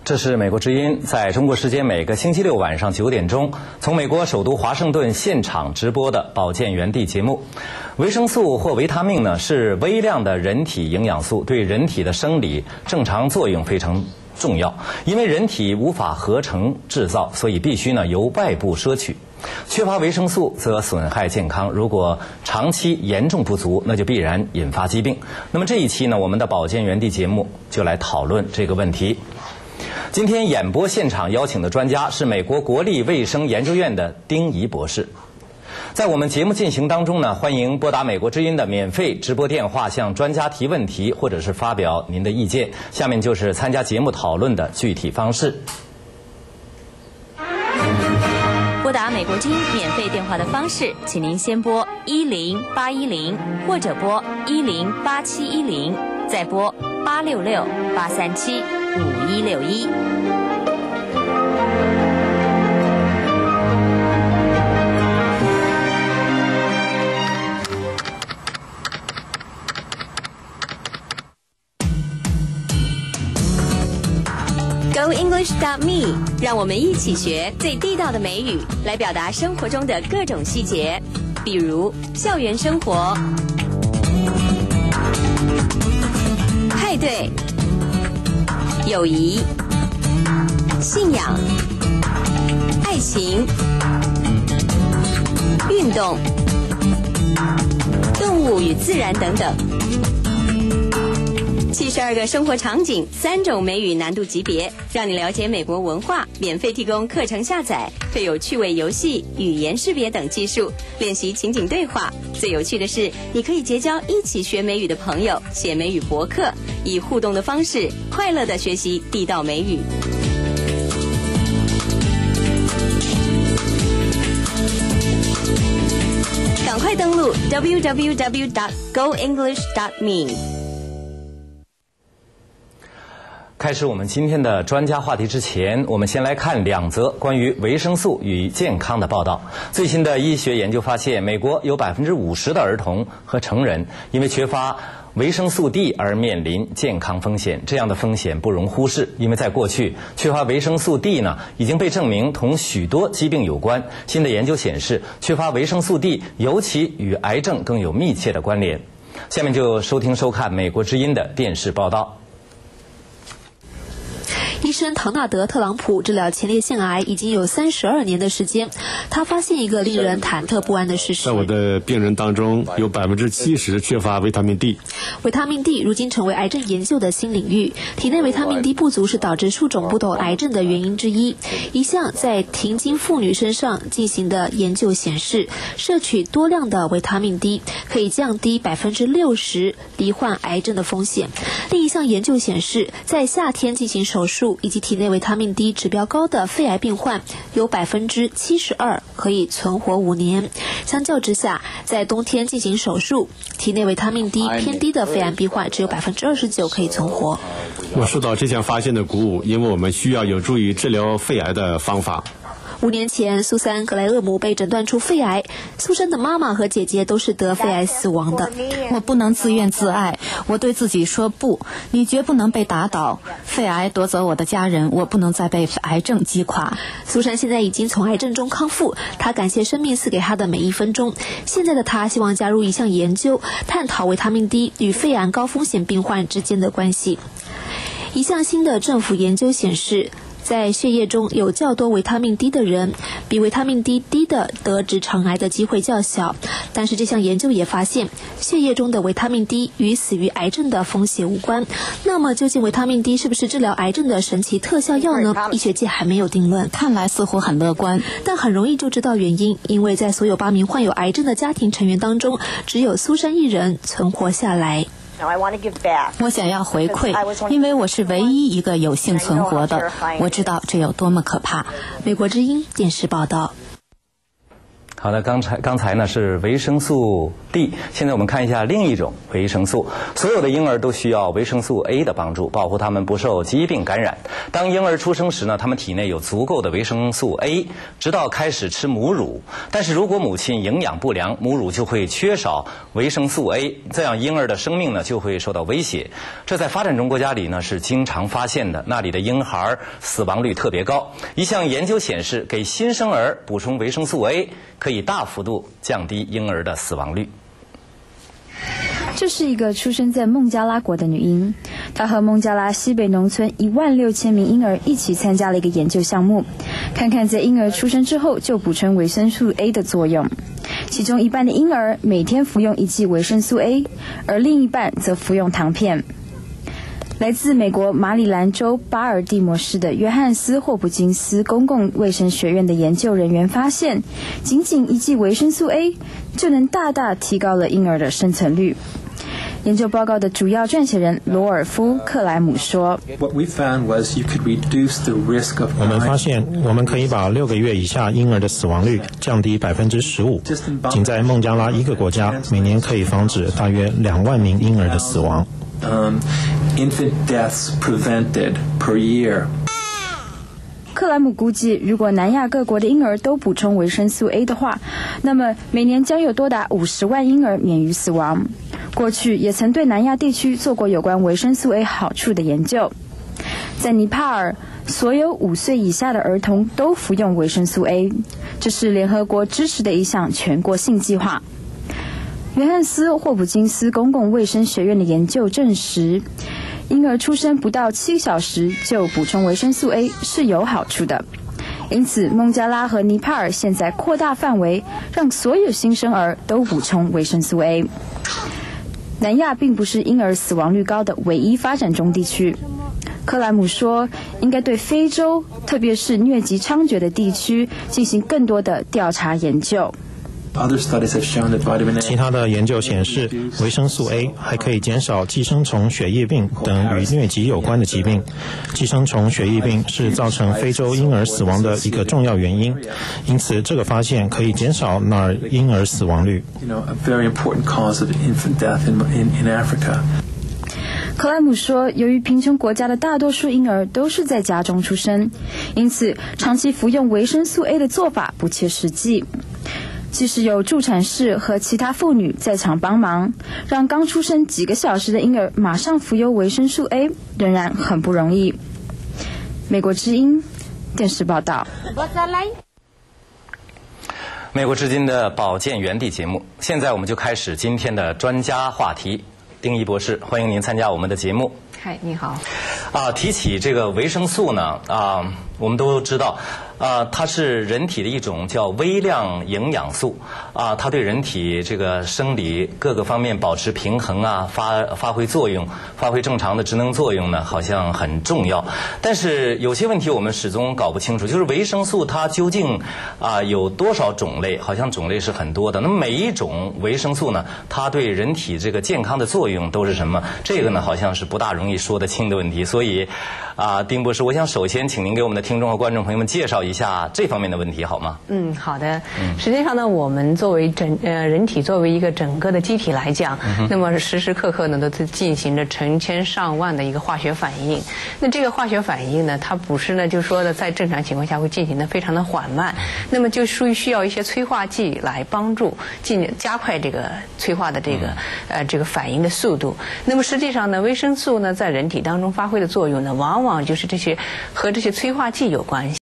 这是美国之音，在中国时间每个星期六晚上9点钟，从美国首都华盛顿现场直播的保健园地节目。维生素或维他命呢，是微量的人体营养素，对人体的生理正常作用非常重要。因为人体无法合成制造，所以必须呢由外部摄取。缺乏维生素则损害健康，如果长期严重不足，那就必然引发疾病。那么这一期呢，我们的保健园地节目就来讨论这个问题。今天演播现场邀请的专家是美国国立卫生研究院的丁仪博士。在我们节目进行当中呢，欢迎拨打美国之音的免费直播电话向专家提问题，或者是发表您的意见。下面就是参加节目讨论的具体方式。 拨打美国之音免费电话的方式，请您先拨10810，或者拨10871，再拨866-837-5161。GoEnglish.me， 让我们一起学最地道的美语，来表达生活中的各种细节，比如校园生活、派对、友谊、信仰、爱情、运动、动物与自然等等。72个生活场景，3种美语难度级别，让你了解美国文化，免费提供课程下载，配有趣味游戏、语言识别等技术，练习情景对话。最有趣的是，你可以结交一起学美语的朋友，写美语博客，以互动的方式快乐地学习地道美语。赶快登录 www.goenglish.me。 开始我们今天的专家话题之前，我们先来看2则关于维生素与健康的报道。最新的医学研究发现，美国有50%的儿童和成人因为缺乏维生素 D 而面临健康风险。这样的风险不容忽视，因为在过去，缺乏维生素 D 呢已经被证明同许多疾病有关。新的研究显示，缺乏维生素 D 尤其与癌症更有密切的关联。下面就收听收看美国之音的电视报道。 医生唐纳德·特朗普治疗前列腺癌已经有32年的时间。他发现一个令人忐忑不安的事实： 在我的病人当中，有70%缺乏维他命 D。 维他命 D 如今成为癌症研究的新领域。体内维他命 D 不足是导致数种不同癌症的原因之一。一项在停经妇女身上进行的研究显示，摄取多量的维他命 D 可以降低60%罹患癌症的风险。另一项研究显示，在夏天进行手术以及体内维他命 D 指标高的肺癌病患，有72%可以存活5年。相较之下，在冬天进行手术，体内维他命 D 偏低的肺癌病患只有29%可以存活。 我受到这项发现的鼓舞，因为我们需要有助于治疗肺癌的方法。 5年前，苏珊·格莱厄姆被诊断出肺癌。苏珊的妈妈和姐姐都是得肺癌死亡的。 我不能自怨自艾，我对自己说不，你绝不能被打倒。肺癌夺走我的家人，我不能再被癌症击垮。 苏珊现在已经从癌症中康复，她感谢生命赐给她的每一分钟。现在的她希望加入一项研究，探讨维他命 D 与肺癌高风险病患之间的关系。一项新的政府研究显示，在血液中有较多维他命 D 的人，比维他命 D 低的得直肠癌的机会较小。但是这项研究也发现，血液中的维他命 D 与死于癌症的风险无关。那么究竟维他命 D 是不是治疗癌症的神奇特效药呢？医学界还没有定论。 看来似乎很乐观， 但很容易就知道原因，因为在所有8名患有癌症的家庭成员当中，只有苏珊一人存活下来。 我想要回馈，因为我是唯一一个有幸存活的。我知道这有多么可怕。 美国之音电视报道。 好的，刚才呢是维生素 D， 现在我们看一下另一种维生素。所有的婴儿都需要维生素 A 的帮助，保护他们不受疾病感染。当婴儿出生时呢，他们体内有足够的维生素 A， 直到开始吃母乳。但是如果母亲营养不良，母乳就会缺少维生素 A， 这样婴儿的生命呢就会受到威胁。这在发展中国家里呢是经常发现的，那里的婴孩死亡率特别高。一项研究显示，给新生儿补充维生素 A 可以大幅度降低婴儿的死亡率。 这是一个出生在孟加拉国的女婴，她和孟加拉西北农村16000名婴儿一起参加了一个研究项目，看看在婴儿出生之后就补充维生素 A 的作用。其中一半的婴儿每天服用1剂维生素 A， 而另一半则服用糖片。来自美国马里兰州巴尔的摩市的约翰斯霍普金斯公共卫生学院的研究人员发现，仅仅1剂维生素 A 就能大大提高了婴儿的生存率。研究报告的主要撰写人罗尔夫·克莱姆说：“ 我们发现，我们可以把6个月以下婴儿的死亡率降低15%。仅在孟加拉一个国家，每年可以防止大约2万名婴儿的死亡。” infant deaths prevented per year. 克莱姆估计，如果南亚各国的婴儿都补充维生素 A 的话，那么每年将有多达50万婴儿免于死亡。过去也曾对南亚地区做过有关维生素 A 好处的研究。在尼帕尔，所有5岁以下的儿童都服用维生素 A， 这是联合国支持的一项全国性计划。约翰斯霍普金斯公共卫生学院的研究证实，婴儿出生不到7小时就补充维生素 A 是有好处的。因此，孟加拉和尼帕尔现在扩大范围，让所有新生儿都补充维生素 A。南亚并不是婴儿死亡率高的唯一发展中地区。克莱姆说，应该对非洲，特别是疟疾猖獗的地区进行更多的调查研究。 其他的研究显示，维生素 A 还可以减少寄生虫血液病等与疟疾有关的疾病。寄生虫血液病是造成非洲婴儿死亡的一个重要原因，因此这个发现可以减少那儿婴儿死亡率。 克莱姆说，由于贫穷国家的大多数婴儿都是在家中出生，因此长期服用维生素 A 的做法不切实际。即使有助产士和其他妇女在场帮忙，让刚出生几个小时的婴儿马上服用维生素 A 仍然很不容易。美国之音电视报道。 美国之音的保健园地节目，现在我们就开始今天的专家话题。丁仪博士，欢迎您参加我们的节目。 嗨，你好。 提起这个维生素呢，我们都知道，它是人体的一种叫微量营养素，它对人体这个生理各个方面保持平衡发挥作用，发挥正常的职能作用呢，好像很重要。但是有些问题我们始终搞不清楚，就是维生素它究竟有多少种类？好像种类是很多的。那么每一种维生素呢，它对人体这个健康的作用都是什么？这个呢，好像是不大容易说得清的问题。所以丁博士，我想首先请您给我们的听众和观众朋友们介绍一下这方面的问题好吗？ 好的。实际上呢，我们作为人体作为一个整个的机体来讲，那么时时刻刻呢都进行着成千上万的一个化学反应。那这个化学反应呢，它不是呢就说的在正常情况下会进行的非常的缓慢，那么就需要一些催化剂来帮助加快这个催化的这个反应的速度。那么实际上呢，维生素呢在人体当中发挥的作用呢，往往就是和这些催化剂有关系。